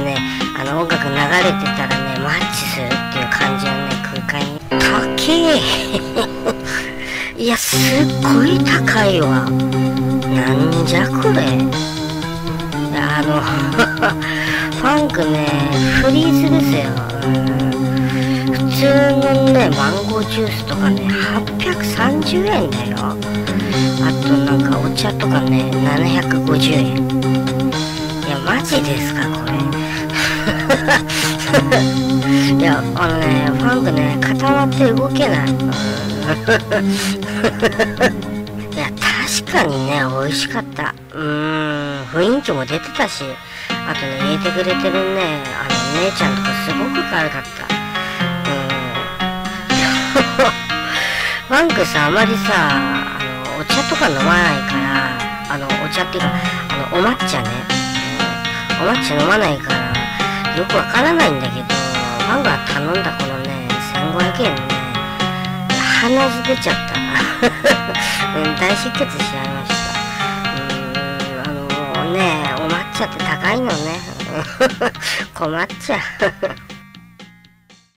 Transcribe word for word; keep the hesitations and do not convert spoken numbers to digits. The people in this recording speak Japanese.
でね、あの音楽流れてたらね、マッチするっていう感じのね、空間に。高えいや、すっごい高いわ。なんじゃこれ。あのファンクね、フリーズですよ。普通のね、マンゴージュースとかね、はっぴゃくさんじゅうえんだよ。あとなんかお茶とかね、ななひゃくごじゅうえん。いや、マジですか、これ。いや、あのね、ファンクね、固まって動けない。いや、確かにね、美味しかった。うーん、雰囲気も出てたし、あとね、入れてくれてるね、あの、姉ちゃんとかすごく可愛かった。うん。ファンクさ、あまりさ、あの、お茶とか飲まないから、あの、お茶っていうか、あの、お抹茶ね。うん、お抹茶飲まないから、よくわからないんだけど、ファンクが頼んだこのね、せんごひゃくえんね、鼻血出ちゃった。 うん、大出血しちゃいました。うーん、あのね、お抹茶って高いのね。困っちゃう。